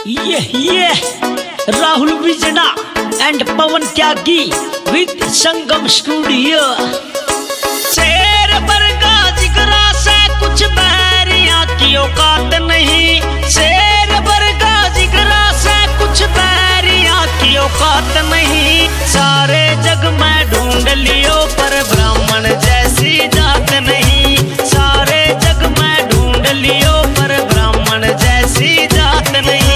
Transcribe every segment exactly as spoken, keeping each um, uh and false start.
ये ये Rahul Vijna and Pawan Tyagi with Sangam Studio. शेर बरगा जिगरा से कुछ बैरिया की औकात नहीं, शेर बरगा जिगरा से कुछ बैरिया की औकात नहीं। सारे जग में ढूंढ लियो पर ब्राह्मण जैसी जात नहीं, सारे जग में ढूंढ लियो पर ब्राह्मण जैसी जात नहीं।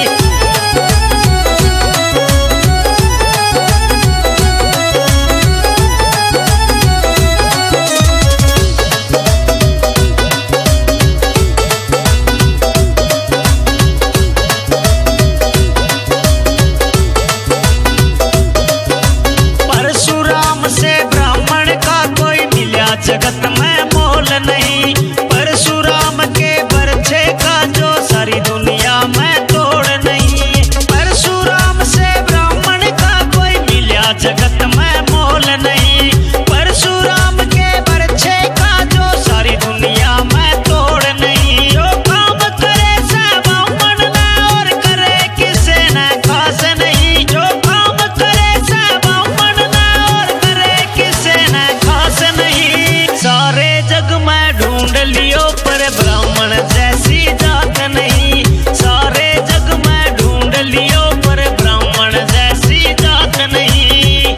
जगत में मोल नहीं, परशुराम के बरछे का जो सारी दुनिया में तोड़ नहीं। परशुराम से ब्राह्मण का कोई मिला जगत में मोल नहीं, परशुराम के बरछे का जो सारी दुनिया में तोड़ नहीं। जो काम करे से ब्राह्मण ना और करे किसे न खास नहीं, जो काम करे से ब्राह्मण ना और करे किसे न खास नहीं। सारे जग में ढूंढ लियो पर ब्राह्मण जैसी जात नहीं, सारे जग में ढूंढ लियो पर ब्राह्मण जैसी जात नहीं।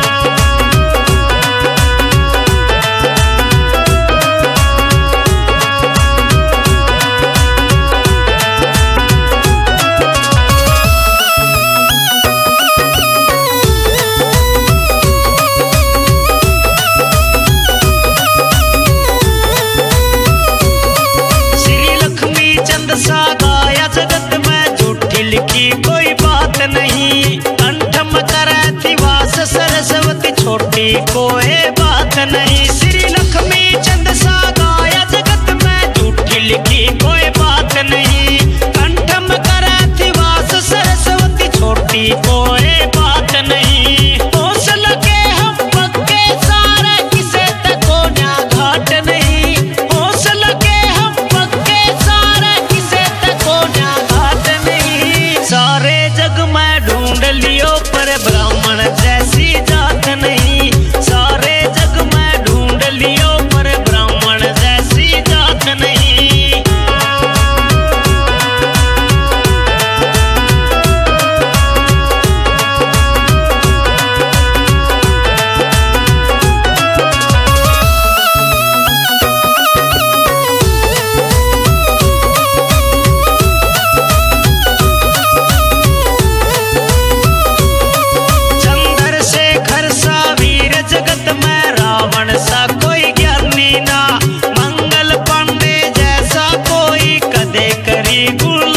सा गाया जगत में झूठी लिखी कोई बात नहीं, कंठम करे थी वास सरस्वती छोटी कोई बात नहीं। श्री लक्ष्मी चंद सा गाया जगत में झूठी लिखी कोई बात नहीं, कंठम करे थी वास सरस्वती छोटी कोई बात नहीं। हौसला के हम पक्के सारे किसे तको ना घाट नहीं, हौसला के हम पक्के सारे सारे जग में ढूंढ लियो पर ब्राह्मण जैसी जात नहीं, सारे जग में ढूंढ लियो पर ब्राह्मण जैसी जात नहीं। जगत में रावण सा कोई ज्ञानी ना, मंगल पांडे जैसा कोई कदे करी गुण